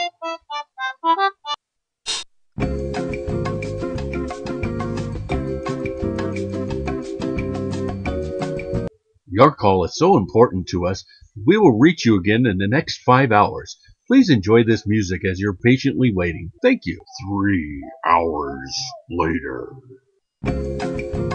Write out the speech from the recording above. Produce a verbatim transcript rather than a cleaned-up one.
Your call is so important to us, we will reach you again in the next five hours. Please enjoy this music as you're patiently waiting. Thank you. Three hours later.